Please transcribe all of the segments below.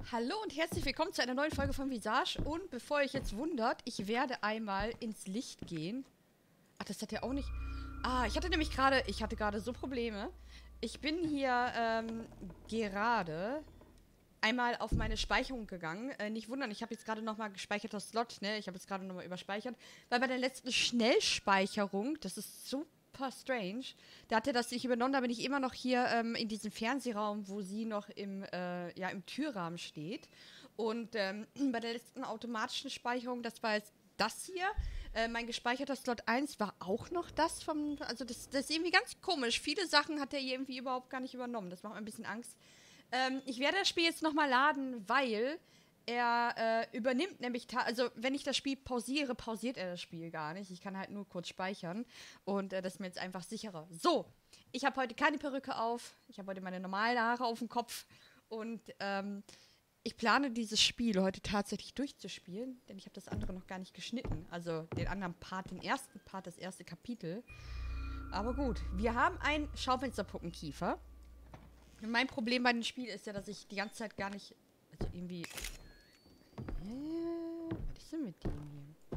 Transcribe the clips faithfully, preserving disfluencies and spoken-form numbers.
Hallo und herzlich willkommen zu einer neuen Folge von Visage. Und bevor ihr euch jetzt wundert, ich werde einmal ins Licht gehen. Ach, das hat ja auch nicht... Ah, ich hatte nämlich gerade... Ich hatte gerade so Probleme. Ich bin hier ähm, gerade einmal auf meine Speicherung gegangen. Äh, nicht wundern, ich habe jetzt gerade nochmal gespeicherter Slot, ne? Ich habe jetzt gerade nochmal überspeichert. Weil bei der letzten Schnellspeicherung, das ist super strange, da hat er das nicht übernommen, da bin ich immer noch hier ähm, in diesem Fernsehraum, wo sie noch im, äh, ja, im Türrahmen steht. Und ähm, bei der letzten automatischen Speicherung, das war jetzt das hier. Äh, mein gespeicherter Slot eins war auch noch das vom. Also, das, das ist irgendwie ganz komisch. Viele Sachen hat er irgendwie überhaupt gar nicht übernommen. Das macht mir ein bisschen Angst. Ähm, ich werde das Spiel jetzt nochmal laden, weil er äh, übernimmt nämlich, also wenn ich das Spiel pausiere, pausiert er das Spiel gar nicht. Ich kann halt nur kurz speichern und äh, das ist mir jetzt einfach sicherer. So, ich habe heute keine Perücke auf, ich habe heute meine normalen Haare auf dem Kopf und ähm, ich plane dieses Spiel heute tatsächlich durchzuspielen, denn ich habe das andere noch gar nicht geschnitten. Also den anderen Part, den ersten Part, das erste Kapitel. Aber gut, wir haben einen Schaufensterpuppenkiefer. Mein Problem bei dem Spiel ist ja, dass ich die ganze Zeit gar nicht. Also irgendwie. Äh, was ist denn mit dem hier?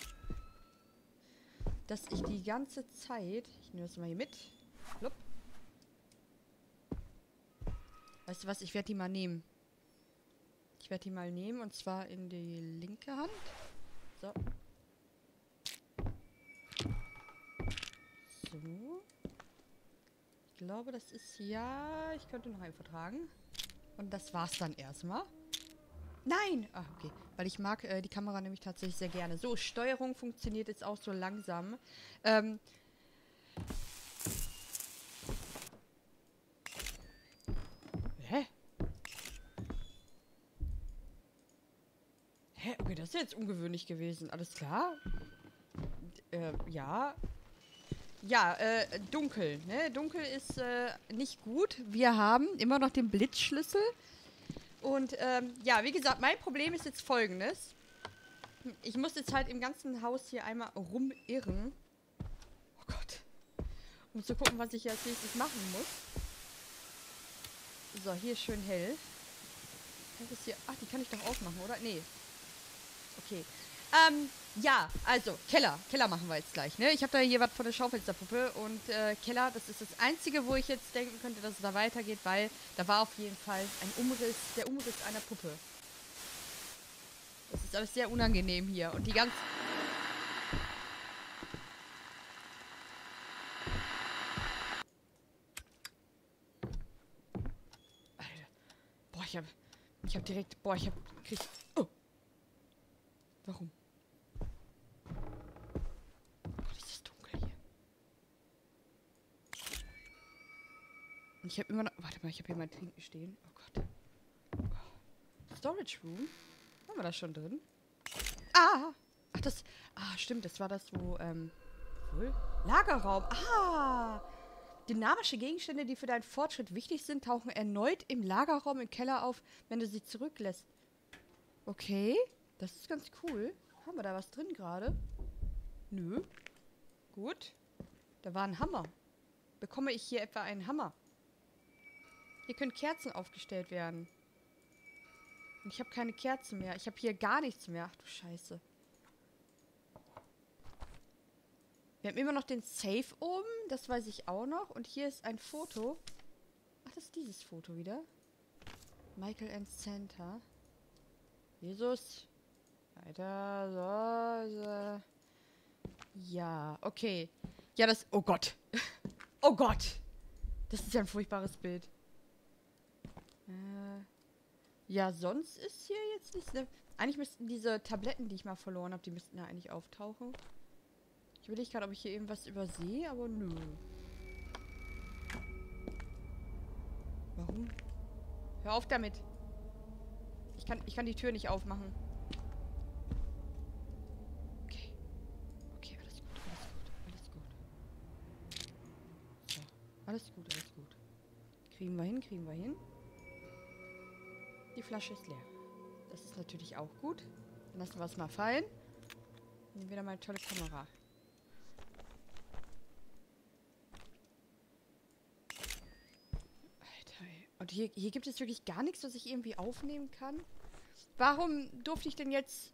Dass ich die ganze Zeit. Ich nehme das mal hier mit. Flupp. Weißt du was? Ich werde die mal nehmen. Ich werde die mal nehmen und zwar in die linke Hand. So. So. Ich glaube, das ist ja. Ich könnte noch einen vertragen. Und das war's dann erstmal. Nein! Ah, okay. Weil ich mag äh, die Kamera nämlich tatsächlich sehr gerne. So, Steuerung funktioniert jetzt auch so langsam. Ähm. Hä? Hä? Okay, das ist jetzt ungewöhnlich gewesen. Alles klar? Äh, ja. Ja, äh, dunkel, ne? Dunkel ist äh, nicht gut. Wir haben immer noch den Blitzschlüssel. Und, ähm, ja, wie gesagt, mein Problem ist jetzt folgendes. Ich muss jetzt halt im ganzen Haus hier einmal rumirren. Oh Gott. Um zu gucken, was ich hier als nächstes machen muss. So, hier ist schön hell. Kann ich das hier... Ach, die kann ich doch aufmachen, oder? Nee. Okay. Ähm, ja, also, Keller. Keller machen wir jetzt gleich, ne? Ich habe da hier was von der Schaufensterpuppe und äh, Keller, das ist das Einzige, wo ich jetzt denken könnte, dass es da weitergeht, weil da war auf jeden Fall ein Umriss, der Umriss einer Puppe. Das ist alles sehr unangenehm hier und die ganz... Alter. Boah, ich hab... Ich hab direkt... Boah, ich hab... Krieg... Oh. Warum? Und ich habe immer noch... Warte mal, ich habe hier mein Trinken stehen. Oh Gott. Oh. Storage Room? Haben wir das schon drin? Ah! Ach, das... Ah, stimmt. Das war das, wo... Ähm... Wohl? Lagerraum. Ah! Dynamische Gegenstände, die für deinen Fortschritt wichtig sind, tauchen erneut im Lagerraum im Keller auf, wenn du sie zurücklässt. Okay. Das ist ganz cool. Haben wir da was drin gerade? Nö. Gut. Da war ein Hammer. Bekomme ich hier etwa einen Hammer? Hier können Kerzen aufgestellt werden. Und ich habe keine Kerzen mehr. Ich habe hier gar nichts mehr. Ach du Scheiße. Wir haben immer noch den Safe oben. Das weiß ich auch noch. Und hier ist ein Foto. Ach, das ist dieses Foto wieder. Michael and Santa. Jesus. Weiter. So. so. Ja, okay. Ja, das... Oh Gott. Oh Gott. Das ist ja ein furchtbares Bild. Äh, ja, sonst ist hier jetzt nichts. Ne? Eigentlich müssten diese Tabletten, die ich mal verloren habe, die müssten ja eigentlich auftauchen. Ich überlege gerade, ob ich hier irgendwas übersehe, aber nö. Warum? Hör auf damit. Ich kann, ich kann die Tür nicht aufmachen. Okay. Okay, alles gut, alles gut, alles gut. So, alles gut, alles gut. Kriegen wir hin, kriegen wir hin. Die Flasche ist leer. Das ist natürlich auch gut. Dann lassen wir es mal fallen. Nehmen wir da mal eine tolle Kamera. Alter, ey. Und hier, hier gibt es wirklich gar nichts, was ich irgendwie aufnehmen kann. Warum durfte ich denn jetzt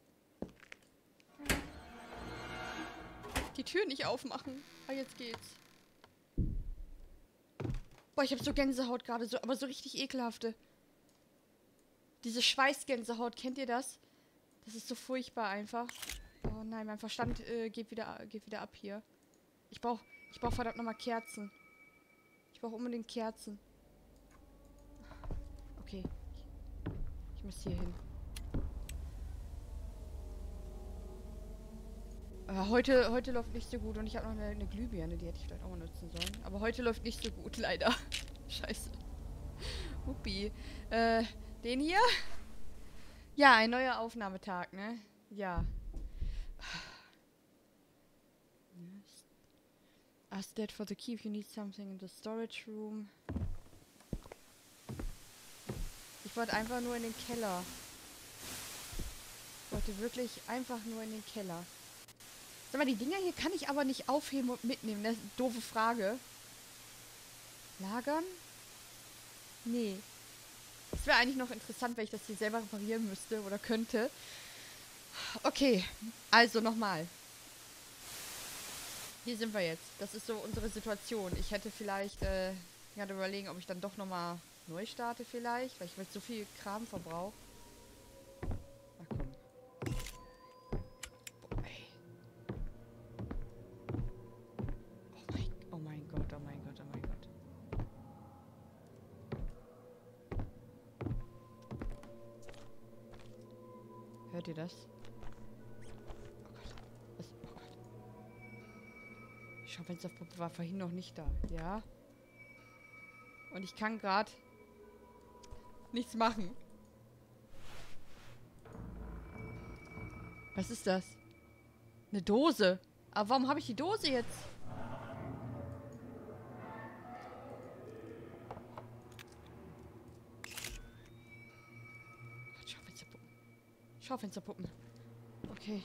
die Tür nicht aufmachen? Ah, jetzt geht's. Boah, ich habe so Gänsehaut gerade, so, aber so richtig ekelhafte. Diese Schweißgänsehaut, kennt ihr das? Das ist so furchtbar einfach. Oh nein, mein Verstand äh, geht, wieder, geht wieder ab hier. Ich brauch, ich brauch verdammt nochmal Kerzen. Ich brauche unbedingt Kerzen. Okay. Ich muss hier hin. Aber heute, heute läuft nicht so gut und ich habe noch eine, eine Glühbirne, die hätte ich vielleicht auch mal nutzen sollen. Aber heute läuft nicht so gut, leider. Scheiße. Uppi. Äh, den hier? Ja, ein neuer Aufnahmetag, ne? Ja. Ask Dad for the key if you need something in the storage room. Ich wollte einfach nur in den Keller. Ich wollte wirklich einfach nur in den Keller. Sag mal, die Dinger hier kann ich aber nicht aufheben und mitnehmen. Das ist eine doofe Frage. Lagern? Nee. Es wäre eigentlich noch interessant, wenn ich das hier selber reparieren müsste oder könnte. Okay, also nochmal. Hier sind wir jetzt. Das ist so unsere Situation. Ich hätte vielleicht, äh, gerade überlegen, ob ich dann doch nochmal neu starte vielleicht, weil ich mit so viel Kram verbrauche. Ach komm. Boah, ey. Oh mein, oh mein Gott, oh mein Gott, oh mein Gott. Hört ihr das? Oh Gott. Was? Oh Gott. Die Schaufensterpuppe war vorhin noch nicht da. Ja? Und ich kann gerade nichts machen. Was ist das? Eine Dose. Aber warum habe ich die Dose jetzt? Schaufensterpuppen. Schaufensterpuppen. Okay.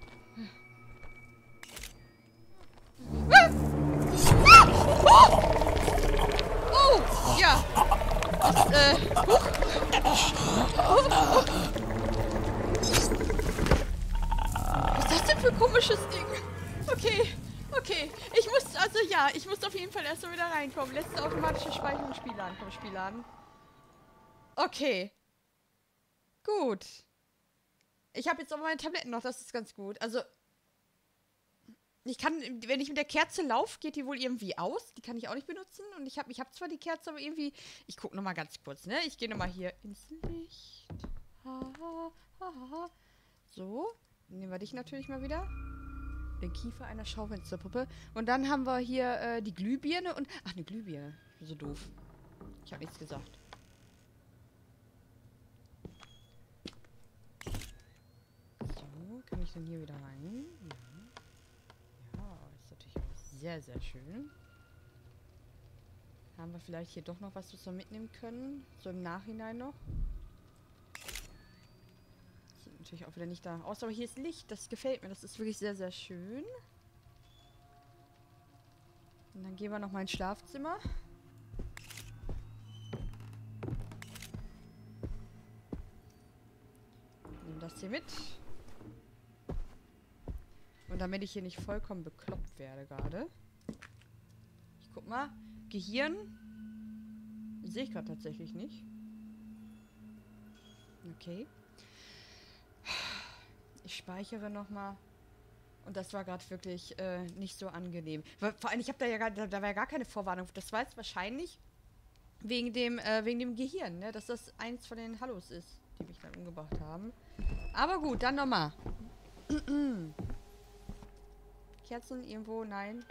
Ah! Ah! Oh! Oh! Ja! Das, äh, huch. Oh, oh. Was ist das denn für ein komisches Ding? Okay, okay. Ich muss, also ja, ich muss auf jeden Fall erst mal wieder reinkommen. Letzte automatische Speicherung, Spielladen. Komm, Spielladen. Okay. Gut. Ich habe jetzt auch meine Tabletten noch, das ist ganz gut. Also, ich kann, wenn ich mit der Kerze laufe, geht die wohl irgendwie aus. Die kann ich auch nicht benutzen. Und ich habe ich hab zwar die Kerze, aber irgendwie... Ich gucke nochmal ganz kurz, ne? Ich gehe nochmal hier ins Licht. Ha, ha, ha, ha. So. Dann nehmen wir dich natürlich mal wieder. Den Kiefer einer Schaufensterpuppe. Und dann haben wir hier äh, die Glühbirne und... Ach, eine Glühbirne. Ich bin so doof. Ich habe nichts gesagt. So, kann ich denn hier wieder rein? Ja. Ist natürlich auch sehr, sehr schön. Haben wir vielleicht hier doch noch was, was wir mitnehmen können? So im Nachhinein noch. Sieht natürlich auch wieder nicht da aus, aber hier ist Licht. Das gefällt mir. Das ist wirklich sehr, sehr schön. Und dann gehen wir noch mal ins Schlafzimmer. Nehmen das hier mit. Und damit ich hier nicht vollkommen bekloppt werde gerade. Ich guck mal. Gehirn. Sehe ich gerade tatsächlich nicht. Okay. Ich speichere nochmal. Und das war gerade wirklich äh, nicht so angenehm. Vor allem, ich habe da ja gar, da, da war ja gar keine Vorwarnung. Das war jetzt wahrscheinlich wegen dem, äh, wegen dem Gehirn, ne? Dass das eins von den Hallos ist, die mich dann umgebracht haben. Aber gut, dann nochmal. Kerzen irgendwo? Nein.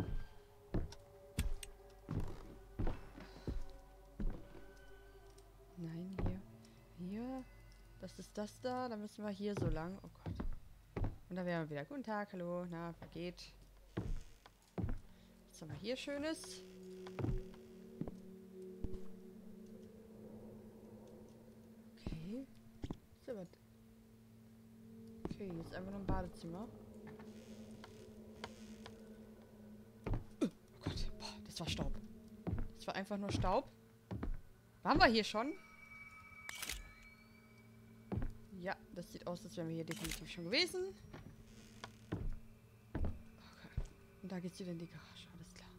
Nein, hier. Hier. Das ist das da. Dann müssen wir hier so lang. Oh Gott. Und dann wären wir wieder. Guten Tag, hallo. Na, vergeht. Was haben wir hier Schönes? Okay. So was. Okay, jetzt einfach nur ein Badezimmer. Das war Staub. Das war einfach nur Staub. Waren wir hier schon? Ja, das sieht aus, als wären wir hier definitiv schon gewesen. Okay. Und da geht's wieder in die Garage. Alles klar.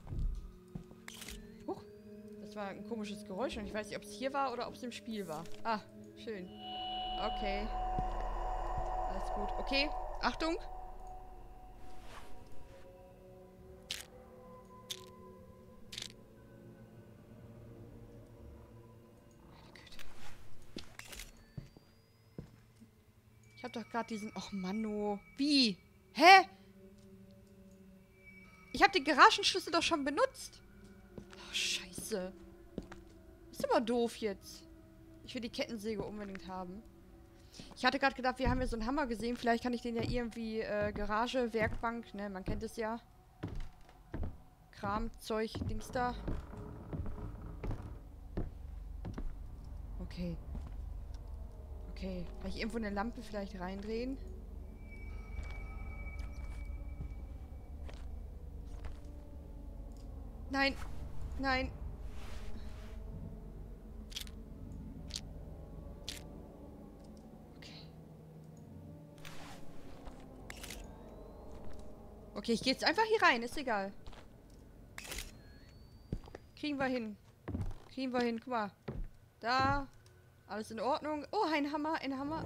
Huch. Das war ein komisches Geräusch und ich weiß nicht, ob es hier war oder ob es im Spiel war. Ah, schön. Okay. Alles gut. Okay. Achtung. Ich hab doch gerade diesen... Och, Manno. Wie? Hä? Ich hab den Garagenschlüssel doch schon benutzt. Oh, scheiße. Ist aber doof jetzt. Ich will die Kettensäge unbedingt haben. Ich hatte gerade gedacht, wir haben ja so einen Hammer gesehen. Vielleicht kann ich den ja irgendwie... Äh, Garage, Werkbank, ne? Man kennt es ja. Kram, Zeug, Dings da. Okay. Okay. Kann ich irgendwo eine Lampe vielleicht reindrehen? Nein. Nein. Okay. Okay, ich gehe jetzt einfach hier rein. Ist egal. Kriegen wir hin. Kriegen wir hin. Guck mal. Da. Alles in Ordnung. Oh, ein Hammer. Ein Hammer.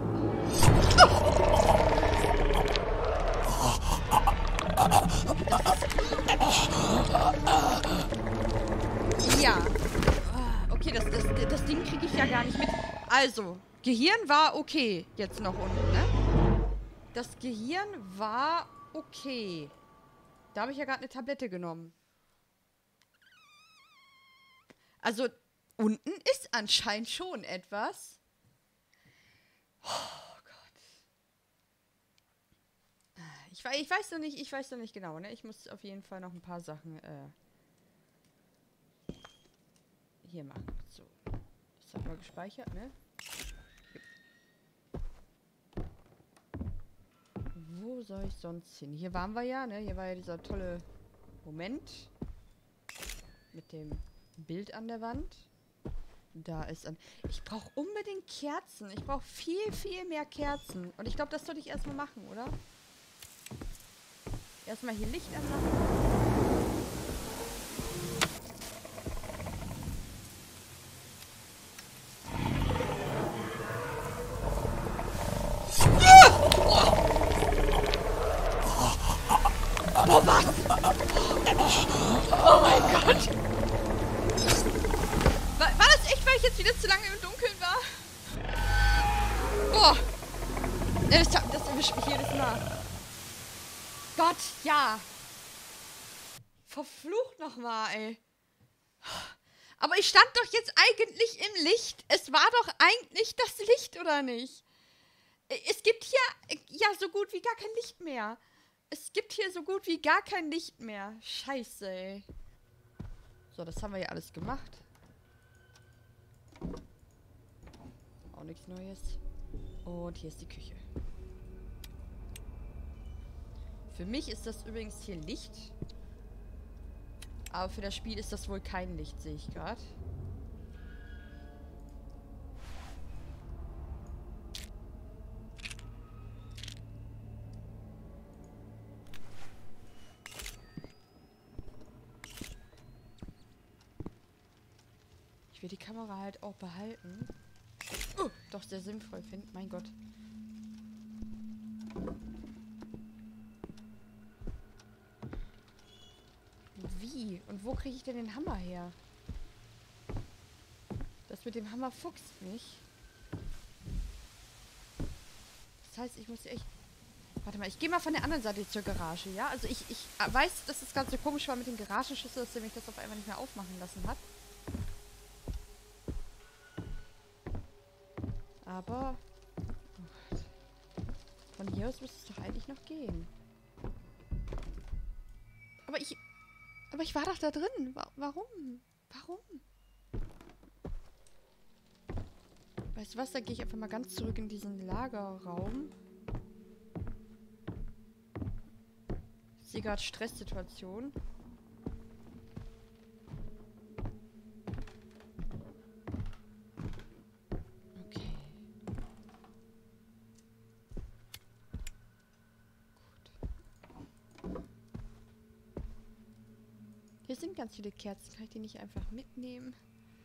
Ja. Okay, das, das, das Ding kriege ich ja gar nicht mit. Also, Gehirn war okay. Jetzt noch unten, ne? Das Gehirn war okay. Da habe ich ja gerade eine Tablette genommen. Also, unten ist anscheinend schon etwas. Oh Gott. Ich, ich weiß noch nicht, ich weiß noch nicht genau, ne? Ich muss auf jeden Fall noch ein paar Sachen äh, hier machen. So. Das hat man gespeichert, ne? Wo soll ich sonst hin? Hier waren wir ja, ne? Hier war ja dieser tolle Moment. Mit dem Bild an der Wand. Da ist ein... Ich brauche unbedingt Kerzen. Ich brauche viel, viel mehr Kerzen. Und ich glaube, das sollte ich erstmal machen, oder? Erstmal hier Licht anmachen. Oh, was? Oh mein Gott. War, war das echt, weil ich jetzt wieder zu lange im Dunkeln war? Boah. Das, das erwischt mich jedes Mal. Gott, ja. Verflucht nochmal, ey. Aber ich stand doch jetzt eigentlich im Licht. Es war doch eigentlich das Licht, oder nicht? Es gibt hier ja so gut wie gar kein Licht mehr. Es gibt hier so gut wie gar kein Licht mehr. Scheiße, ey. So, das haben wir ja alles gemacht. Auch nichts Neues. Und hier ist die Küche. Für mich ist das übrigens hier Licht. Aber für das Spiel ist das wohl kein Licht, sehe ich gerade. Ich will die Kamera halt auch behalten. Uh, doch sehr sinnvoll finden. Mein Gott. Wie? Und wo kriege ich denn den Hammer her? Das mit dem Hammer fuchst mich. Das heißt, ich muss echt... Warte mal, ich gehe mal von der anderen Seite zur Garage, ja? Also ich, ich weiß, dass das ganz so komisch war mit dem Garagenschlüssel, dass er mich das auf einmal nicht mehr aufmachen lassen hat. Aber... Oh Gott. Von hier aus müsste es doch eigentlich noch gehen. Aber ich... Aber ich war doch da drin. Wa- warum? Warum? Weißt du was? Da gehe ich einfach mal ganz zurück in diesen Lagerraum. Ich sehe gerade Stresssituation. sind ganz viele Kerzen. Kann ich die nicht einfach mitnehmen?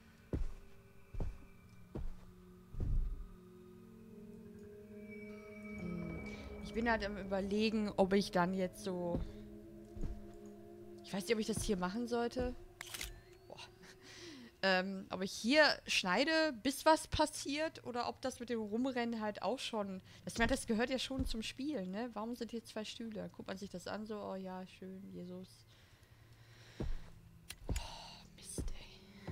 Ich bin halt am Überlegen, ob ich dann jetzt so... Ich weiß nicht, ob ich das hier machen sollte. Boah. Ähm, ob ich hier schneide, bis was passiert, oder ob das mit dem Rumrennen halt auch schon... Das, ich meine, das gehört ja schon zum Spiel, ne? Warum sind hier zwei Stühle? Guckt man sich das an, so, oh ja, schön, Jesus. Oh, Mist, ey.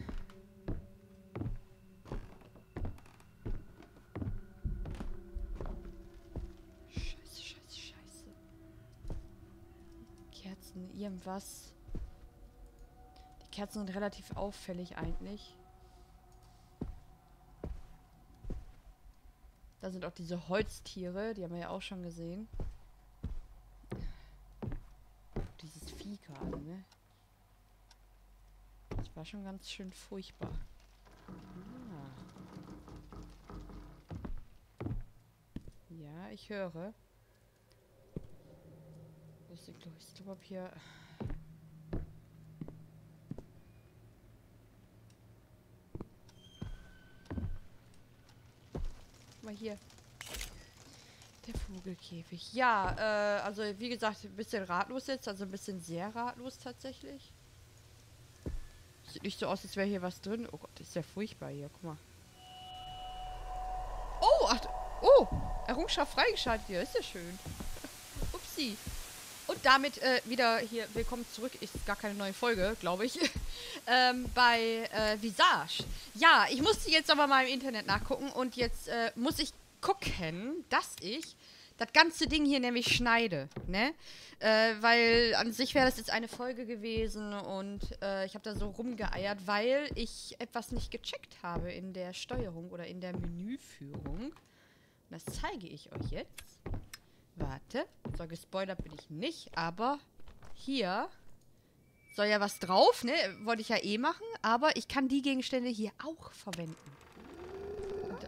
Scheiße, scheiße, scheiße. Kerzen, irgendwas. Die Kerzen sind relativ auffällig eigentlich. Da sind auch diese Holztiere, die haben wir ja auch schon gesehen. Dieses Vieh gerade, ne? Das war schon ganz schön furchtbar. Ah. Ja, ich höre. Ich glaube, ob hier... Mal hier. Der Vogelkäfig. Ja, äh, also wie gesagt, ein bisschen ratlos jetzt. Also ein bisschen sehr ratlos tatsächlich. Sieht nicht so aus, als wäre hier was drin. Oh Gott, das ist ja furchtbar hier. Guck mal. Oh, ach, oh, Errungenschaft freigeschaltet hier. Ist ja schön. Upsi. Und damit äh, wieder hier, willkommen zurück. Ist gar keine neue Folge, glaube ich. ähm, bei äh, Visage. Ja, ich musste jetzt aber mal im Internet nachgucken und jetzt äh, muss ich gucken, dass ich das ganze Ding hier nämlich schneide, ne? Äh, weil an sich wäre das jetzt eine Folge gewesen und äh, ich habe da so rumgeeiert, weil ich etwas nicht gecheckt habe in der Steuerung oder in der Menüführung. Das zeige ich euch jetzt. Warte. So, gespoilert bin ich nicht, aber hier soll ja was drauf, ne? Wollte ich ja eh machen, aber ich kann die Gegenstände hier auch verwenden. Und,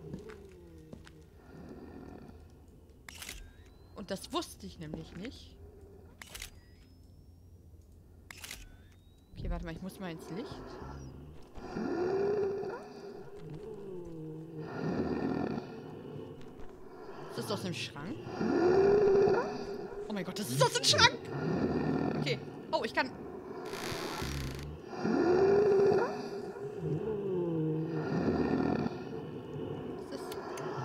und das wusste ich nämlich nicht. Okay, warte mal, ich muss mal ins Licht. Ist das aus dem Schrank? Oh mein Gott, das ist aus dem Schrank! Okay. Oh, ich kann... Was ist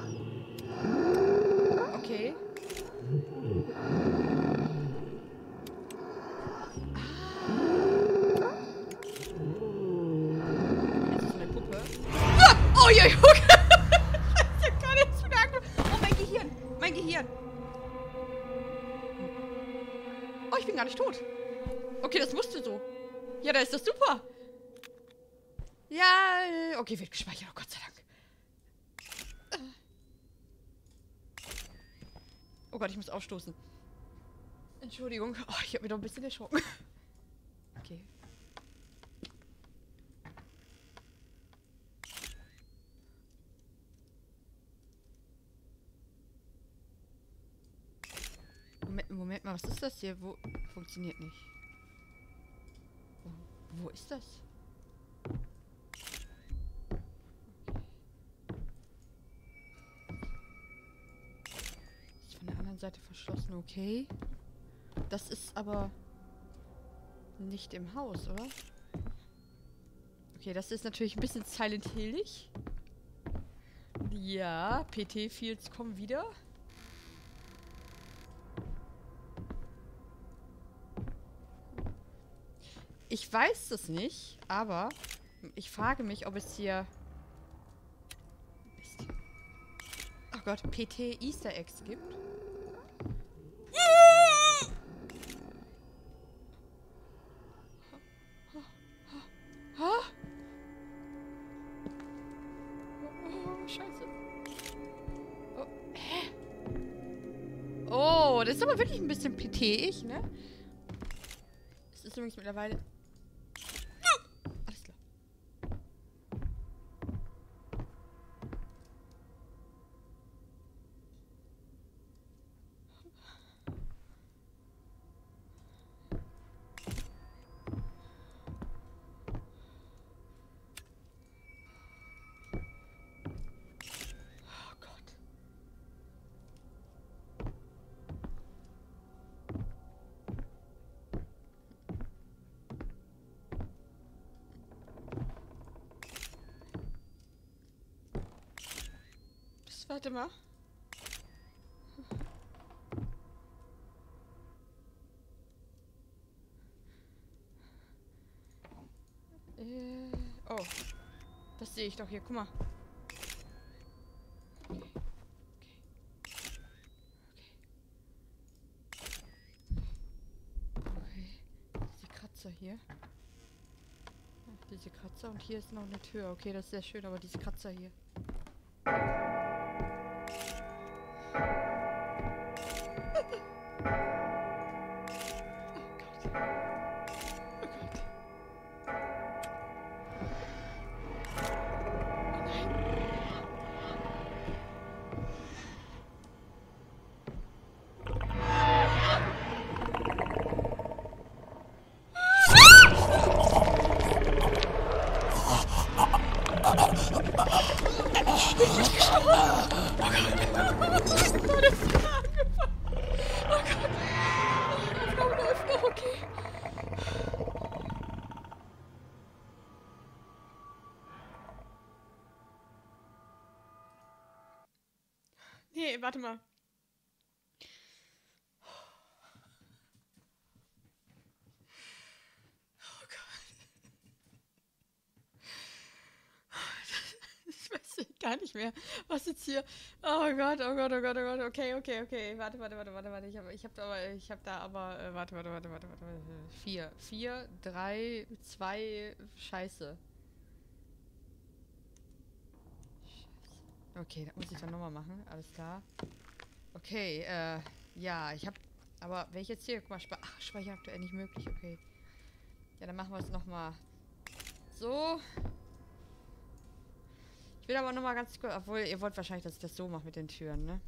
das? Okay. Ah. Jetzt ist eine Puppe. Ah! Oh, ja, okay. Ich hab gar nichts mehr angefangen. Oh, mein Gehirn. Mein Gehirn. Oh, ich bin gar nicht tot. Okay, das musste so. Ja, da ist das super. Ja, okay, wird gespeichert. Oh Gott sei Dank. Oh Gott, ich muss aufstoßen. Entschuldigung. Oh, ich habe mich doch ein bisschen erschrocken. Okay. Moment, Moment mal, was ist das hier? Wo funktioniert nicht? Wo, wo ist das? Ist von der anderen Seite verschlossen, okay. Das ist aber nicht im Haus, oder? Okay, das ist natürlich ein bisschen Silent Hillig. Ja, P T-Fields kommen wieder. Ich weiß es nicht, aber ich frage mich, ob es hier... Mist. Oh Gott, P T Easter Eggs gibt. Oh, scheiße. Oh, hä? Oh, das ist aber wirklich ein bisschen P T-ig, ne? Es ist übrigens mittlerweile... Alles klar. Warte mal. Äh, oh. Das sehe ich doch hier. Guck mal. Okay. Okay. Okay. Diese Kratzer hier. Ach, diese Kratzer und hier ist noch eine Tür. Okay, das ist sehr schön, aber diese Kratzer hier. Nee, warte mal. Oh Gott. Ich weiß gar nicht mehr, was jetzt hier. Oh Gott, oh Gott, oh Gott, oh Gott. Okay, okay, okay. Warte, warte, warte, warte, warte. Ich habe ich hab da aber, ich habe da aber, äh, warte, warte, warte, warte, warte, warte. Vier. Vier, drei, zwei, Scheiße. Okay, das muss ich dann nochmal machen. Alles klar. Okay, äh, ja, ich hab. Aber wenn ich jetzt hier, guck mal, Spe ach, Speicher aktuell nicht möglich, okay. Ja, dann machen wir es nochmal so. Ich will aber nochmal ganz kurz, obwohl ihr wollt wahrscheinlich, dass ich das so mache mit den Türen, ne?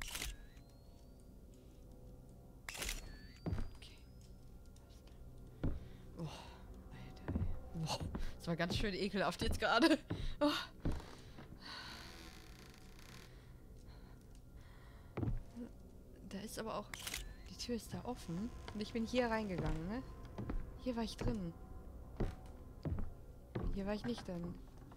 Okay. Oh, Alter, ey. Boah, das war ganz schön ekelhaft jetzt gerade. Oh. Da ist aber auch... Die Tür ist da offen. Und ich bin hier reingegangen, ne? Hier war ich drin. Hier war ich nicht drin.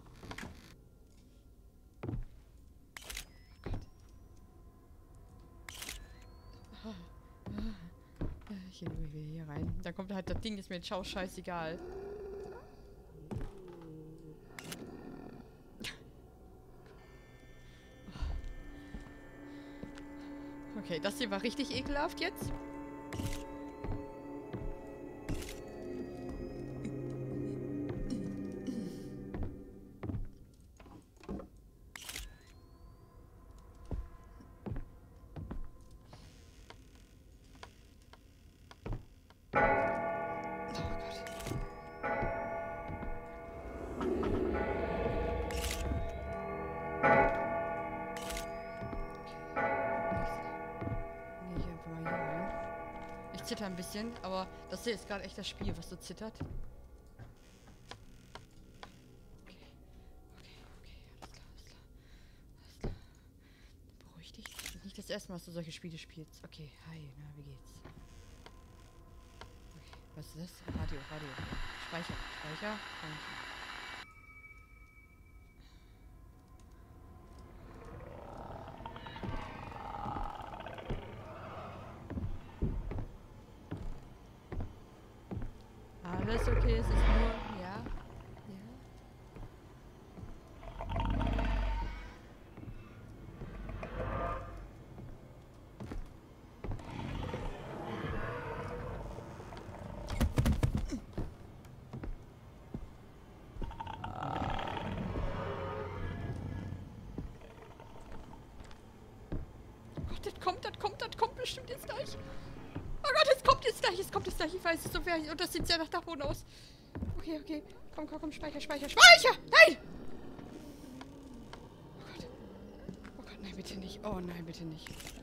Oh Gott. Ich nehme mich wieder hier rein. Da kommt halt das Ding, ist mir jetzt schau scheißegal. Okay, das hier war richtig ekelhaft jetzt. Ich zitter ein bisschen, aber das hier ist gerade echt das Spiel, was so zittert. Okay, okay, okay, alles klar, alles klar. Alles klar. Beruhig dich. Das ist nicht das erste Mal, dass du solche Spiele spielst. Okay, hi, na, wie geht's? Okay, was ist das? Radio, Radio. Speicher, Speicher. Danke. Alles okay, es ist nur, ja, ja. Oh Gott, das kommt, das kommt, das kommt bestimmt jetzt gleich. Oh Gott, es kommt jetzt gleich, es kommt jetzt gleich, ich weiß es so wer. Und das sieht sehr nach Dachboden aus. Okay, okay. Komm, komm, komm, Speicher, Speicher, Speicher! Nein! Oh Gott. Oh Gott, nein, bitte nicht. Oh nein, bitte nicht.